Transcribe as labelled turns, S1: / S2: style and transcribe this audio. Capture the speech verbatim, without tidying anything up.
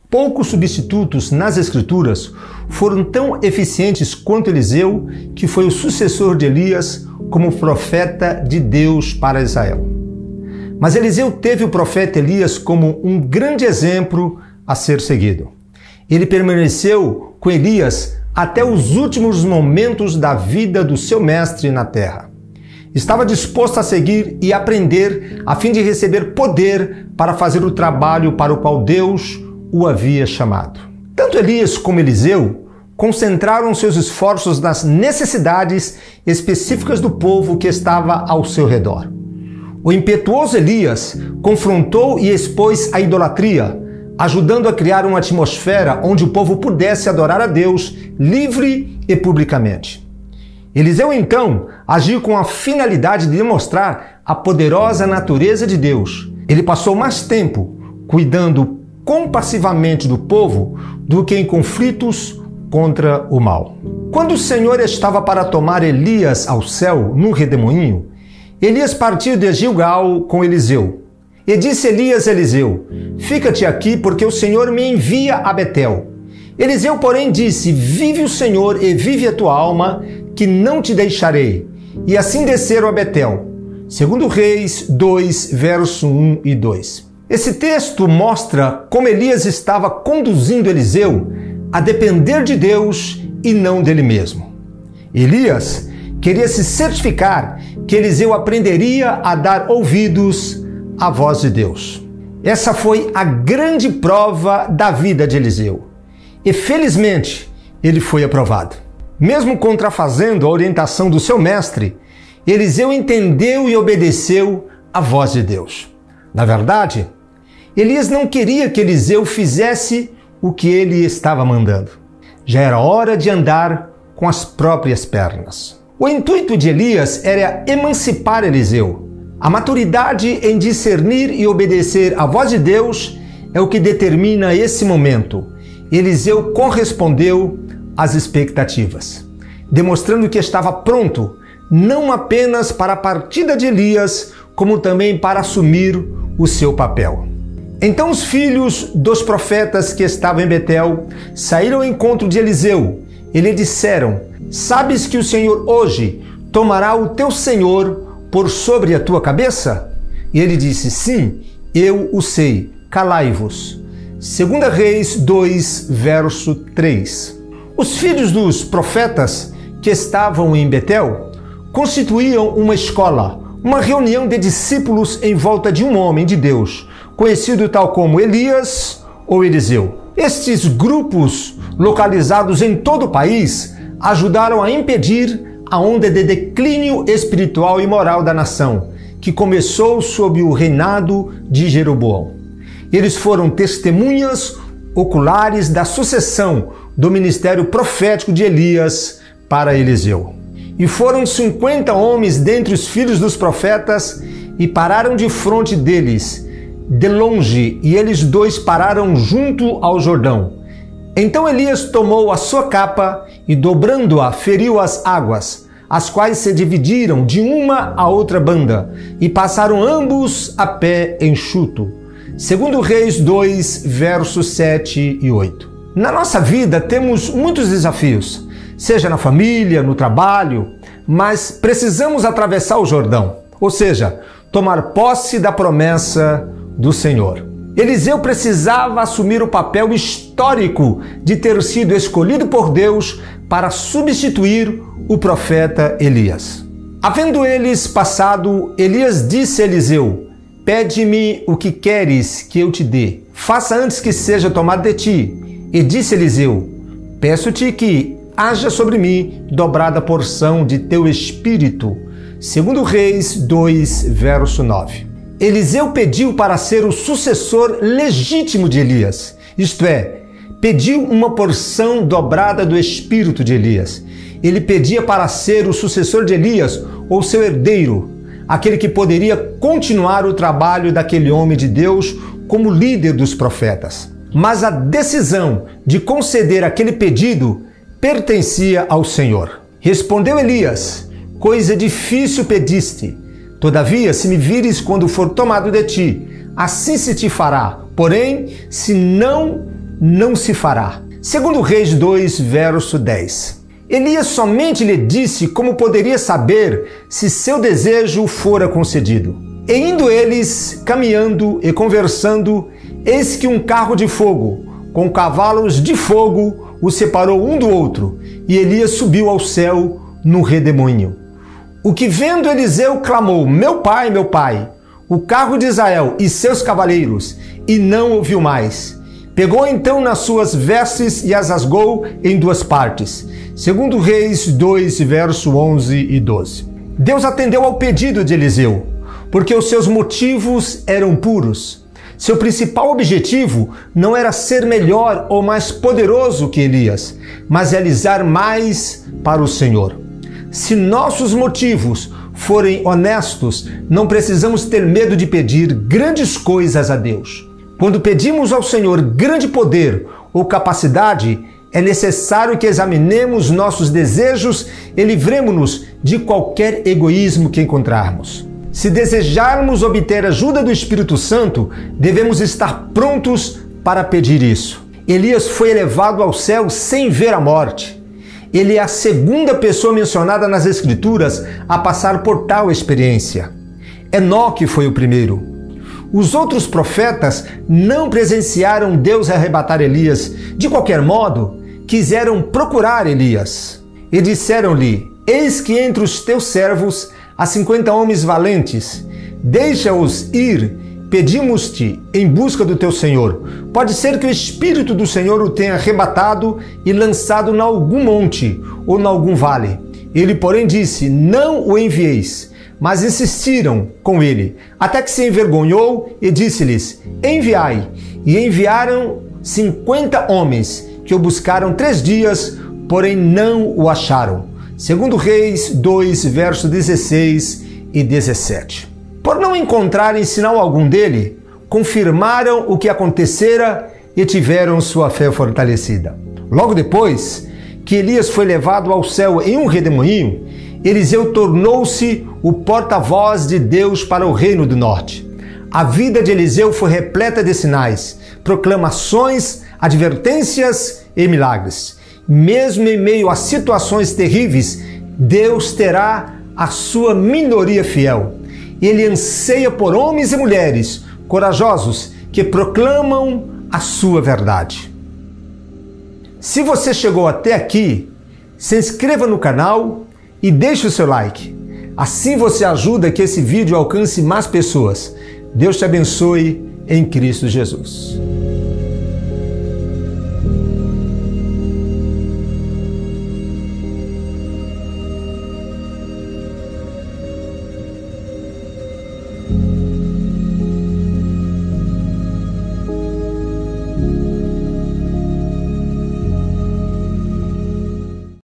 S1: Poucos substitutos nas Escrituras foram tão eficientes quanto Eliseu, que foi o sucessor de Elias como profeta de Deus para Israel. Mas Eliseu teve o profeta Elias como um grande exemplo a ser seguido. Ele permaneceu com Elias até os últimos momentos da vida do seu mestre na terra. Estava disposto a seguir e aprender a fim de receber poder para fazer o trabalho para o qual Deus o havia chamado. Tanto Elias como Eliseu concentraram seus esforços nas necessidades específicas do povo que estava ao seu redor. O impetuoso Elias confrontou e expôs a idolatria, ajudando a criar uma atmosfera onde o povo pudesse adorar a Deus livre e publicamente. Eliseu, então, agiu com a finalidade de demonstrar a poderosa natureza de Deus. Ele passou mais tempo cuidando compassivamente do povo do que em conflitos contra o mal. Quando o Senhor estava para tomar Elias ao céu num redemoinho, Elias partiu de Gilgal com Eliseu. E disse Elias a Eliseu: fica-te aqui, porque o Senhor me envia a Betel. Eliseu, porém, disse: vive o Senhor e vive a tua alma, que não te deixarei. E assim desceram a Betel. Segundo Reis dois, verso um e dois. Esse texto mostra como Elias estava conduzindo Eliseu a depender de Deus e não dele mesmo. Elias queria se certificar que Eliseu aprenderia a dar ouvidos à voz de Deus. Essa foi a grande prova da vida de Eliseu. E felizmente ele foi aprovado. Mesmo contrafazendo a orientação do seu mestre, Eliseu entendeu e obedeceu à voz de Deus. Na verdade, Elias não queria que Eliseu fizesse o que ele estava mandando. Já era hora de andar com as próprias pernas. O intuito de Elias era emancipar Eliseu. A maturidade em discernir e obedecer à voz de Deus é o que determina esse momento. Eliseu correspondeu às expectativas, demonstrando que estava pronto não apenas para a partida de Elias, como também para assumir o seu papel. Então os filhos dos profetas que estavam em Betel saíram ao encontro de Eliseu e lhe disseram: sabes que o Senhor hoje tomará o teu senhor por sobre a tua cabeça? E ele disse: sim, eu o sei, calai-vos. Segunda Reis dois, verso três. Os filhos dos profetas que estavam em Betel constituíam uma escola, uma reunião de discípulos em volta de um homem de Deus, conhecido tal como Elias ou Eliseu. Estes grupos, localizados em todo o país, ajudaram a impedir a onda de declínio espiritual e moral da nação, que começou sob o reinado de Jeroboão. Eles foram testemunhas oculares da sucessão do ministério profético de Elias para Eliseu. E foram cinquenta homens dentre os filhos dos profetas e pararam de frente deles, de longe, e eles dois pararam junto ao Jordão. Então Elias tomou a sua capa e, dobrando-a, feriu as águas, as quais se dividiram de uma a outra banda, e passaram ambos a pé enxuto. Segundo Reis dois, versos sete e oito. Na nossa vida temos muitos desafios, seja na família, no trabalho, mas precisamos atravessar o Jordão, ou seja, tomar posse da promessa do Senhor. Eliseu precisava assumir o papel histórico de ter sido escolhido por Deus para substituir o profeta Elias. Havendo eles passado, Elias disse a Eliseu: pede-me o que queres que eu te dê. Faça antes que seja tomado de ti. E disse Eliseu: peço-te que haja sobre mim dobrada porção de teu espírito. Segundo Reis dois, verso nove. Eliseu pediu para ser o sucessor legítimo de Elias, isto é, pediu uma porção dobrada do espírito de Elias. Ele pedia para ser o sucessor de Elias, ou seu herdeiro, aquele que poderia continuar o trabalho daquele homem de Deus como líder dos profetas. Mas a decisão de conceder aquele pedido pertencia ao Senhor. Respondeu Elias: coisa difícil pediste. Todavia, se me vires quando for tomado de ti, assim se te fará. Porém, se não não se fará. Segundo Reis dois, verso dez. Elias somente lhe disse como poderia saber se seu desejo fora concedido. E indo eles, caminhando e conversando, eis que um carro de fogo, com cavalos de fogo, o separou um do outro, e Elias subiu ao céu no redemoinho. O que vendo Eliseu clamou: meu pai, meu pai, o carro de Israel e seus cavaleiros, e não ouviu mais. Pegou então nas suas vestes e as rasgou em duas partes. Segundo Reis dois, verso onze e doze. Deus atendeu ao pedido de Eliseu, porque os seus motivos eram puros. Seu principal objetivo não era ser melhor ou mais poderoso que Elias, mas realizar mais para o Senhor. Se nossos motivos forem honestos, não precisamos ter medo de pedir grandes coisas a Deus. Quando pedimos ao Senhor grande poder ou capacidade, é necessário que examinemos nossos desejos e livremos-nos de qualquer egoísmo que encontrarmos. Se desejarmos obter ajuda do Espírito Santo, devemos estar prontos para pedir isso. Elias foi elevado ao céu sem ver a morte. Ele é a segunda pessoa mencionada nas Escrituras a passar por tal experiência. Enoque foi o primeiro. Os outros profetas não presenciaram Deus arrebatar Elias. De qualquer modo, quiseram procurar Elias. E disseram-lhe: eis que entre os teus servos há cinquenta homens valentes. Deixa-os ir, pedimos-te em busca do teu Senhor. Pode ser que o Espírito do Senhor o tenha arrebatado e lançado em algum monte ou em algum vale. Ele, porém, disse: não o envieis. Mas insistiram com ele, até que se envergonhou e disse-lhes: enviai. E enviaram cinquenta homens, que o buscaram três dias, porém não o acharam. Segundo Reis dois, versos dezesseis e dezessete. Por não encontrarem sinal algum dele, confirmaram o que acontecera e tiveram sua fé fortalecida. Logo depois que Elias foi levado ao céu em um redemoinho, Eliseu tornou-se o porta-voz de Deus para o reino do norte. A vida de Eliseu foi repleta de sinais, proclamações, advertências e milagres. Mesmo em meio a situações terríveis, Deus terá a sua minoria fiel. Ele anseia por homens e mulheres corajosos que proclamam a sua verdade. Se você chegou até aqui, se inscreva no canal e deixe o seu like. Assim você ajuda que esse vídeo alcance mais pessoas. Deus te abençoe em Cristo Jesus.
S2: Thank you.